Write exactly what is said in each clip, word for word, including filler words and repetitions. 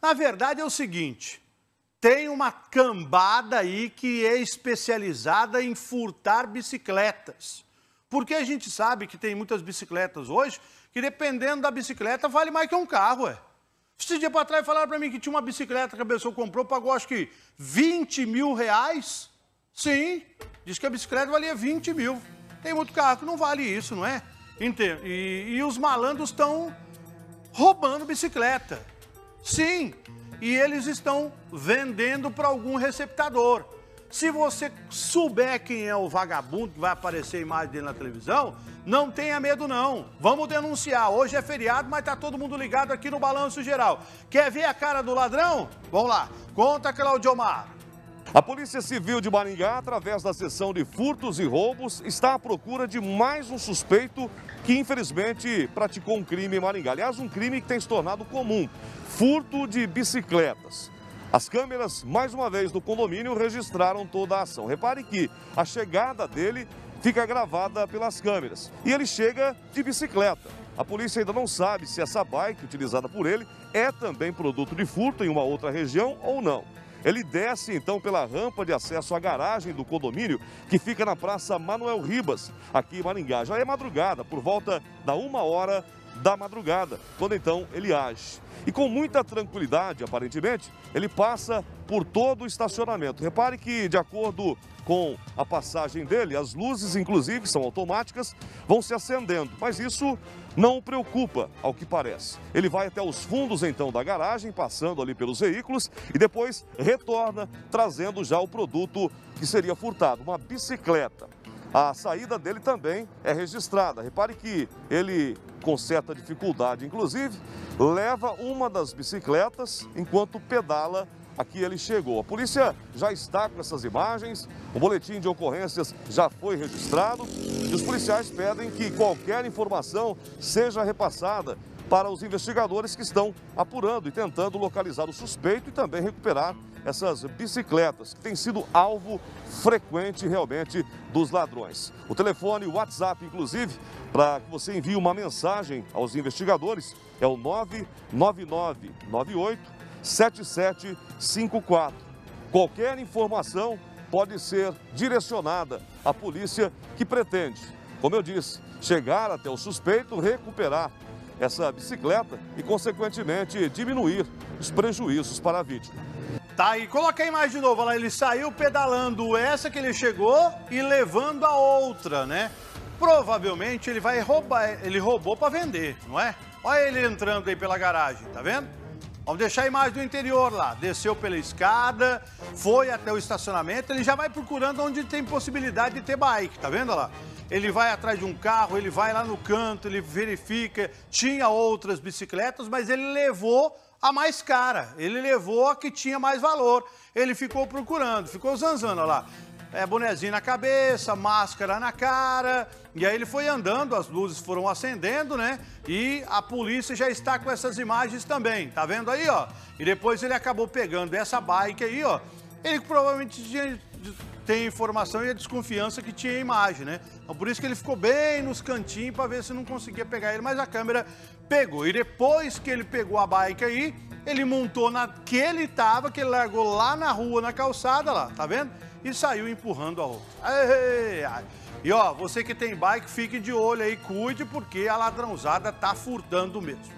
Na verdade é o seguinte, tem uma cambada aí que é especializada em furtar bicicletas. Porque a gente sabe que tem muitas bicicletas hoje que, dependendo da bicicleta, vale mais que um carro, ué. Esse dia para trás falaram para mim que tinha uma bicicleta que a pessoa comprou, pagou acho que vinte mil reais. Sim, diz que a bicicleta valia vinte mil. Tem muito carro que não vale isso, não é? Entendo. E, e os malandros estão roubando bicicleta. Sim, e eles estão vendendo para algum receptador. Se você souber quem é o vagabundo que vai aparecer a imagem dele na televisão, não tenha medo não. Vamos denunciar. Hoje é feriado, mas tá todo mundo ligado aqui no Balanço Geral. Quer ver a cara do ladrão? Vamos lá. Conta, Claudio Omar. A Polícia Civil de Maringá, através da seção de furtos e roubos, está à procura de mais um suspeito que, infelizmente, praticou um crime em Maringá. Aliás, um crime que tem se tornado comum: furto de bicicletas. As câmeras, mais uma vez, do condomínio registraram toda a ação. Repare que a chegada dele fica gravada pelas câmeras. E ele chega de bicicleta. A polícia ainda não sabe se essa bike utilizada por ele é também produto de furto em uma outra região ou não. Ele desce então pela rampa de acesso à garagem do condomínio, que fica na Praça Manuel Ribas, aqui em Maringá. Já é madrugada, por volta da uma hora da madrugada, quando então ele age. E com muita tranquilidade, aparentemente, ele passa por todo o estacionamento. Repare que, de acordo com a passagem dele, as luzes, inclusive, são automáticas, vão se acendendo. Mas isso não o preocupa, ao que parece. Ele vai até os fundos, então, da garagem, passando ali pelos veículos, e depois retorna, trazendo já o produto que seria furtado, uma bicicleta. A saída dele também é registrada. Repare que ele, com certa dificuldade, inclusive, leva uma das bicicletas enquanto pedala. Aqui ele chegou. A polícia já está com essas imagens, o boletim de ocorrências já foi registrado e os policiais pedem que qualquer informação seja repassada para os investigadores que estão apurando e tentando localizar o suspeito e também recuperar essas bicicletas, que têm sido alvo frequente realmente dos ladrões. O telefone, o WhatsApp, inclusive, para que você envie uma mensagem aos investigadores, é o nove nove nove nove oito sete sete cinco quatro. Qualquer informação pode ser direcionada à polícia, que pretende, como eu disse, chegar até o suspeito, recuperar essa bicicleta e, consequentemente, diminuir os prejuízos para a vítima. Tá, e coloca a imagem de novo, olha lá, ele saiu pedalando essa que ele chegou e levando a outra, né? Provavelmente ele vai roubar, ele roubou para vender, não é? Olha ele entrando aí pela garagem, tá vendo? Vamos deixar a imagem do interior lá, desceu pela escada, foi até o estacionamento, ele já vai procurando onde tem possibilidade de ter bike, tá vendo lá? Ele vai atrás de um carro, ele vai lá no canto, ele verifica, tinha outras bicicletas, mas ele levou a mais cara, ele levou a que tinha mais valor. Ele ficou procurando, ficou zanzando, olha lá. É, bonezinho na cabeça, máscara na cara, e aí ele foi andando, as luzes foram acendendo, né? E a polícia já está com essas imagens também, tá vendo aí, ó? E depois ele acabou pegando essa bike aí, ó. Ele provavelmente tinha, tem informação e a desconfiança que tinha imagem, né? Então, por isso que ele ficou bem nos cantinhos para ver se não conseguia pegar ele, mas a câmera pegou. E depois que ele pegou a bike aí, ele montou na que ele tava, que ele largou lá na rua, na calçada lá, tá vendo? E saiu empurrando a outra. Ai, ai. E ó, você que tem bike, fique de olho aí, cuide, porque a ladrãozada tá furtando mesmo.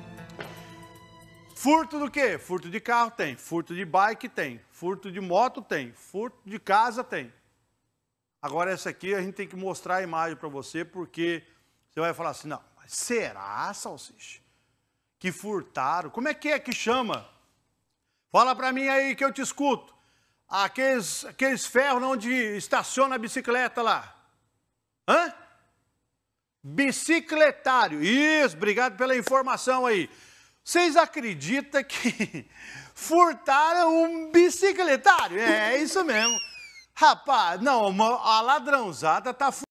Furto do quê? Furto de carro tem, furto de bike tem, furto de moto tem, furto de casa tem. Agora essa aqui a gente tem que mostrar a imagem para você, porque você vai falar assim, não, mas será, Salsicha, que furtaram? Como é que é que chama? Fala para mim aí que eu te escuto. Aqueles, aqueles ferros onde estaciona a bicicleta lá. Hã? Bicicletário. Isso, obrigado pela informação aí. Vocês acreditam que furtaram um bicicletário? É isso mesmo. Rapaz, não, a ladrãozada tá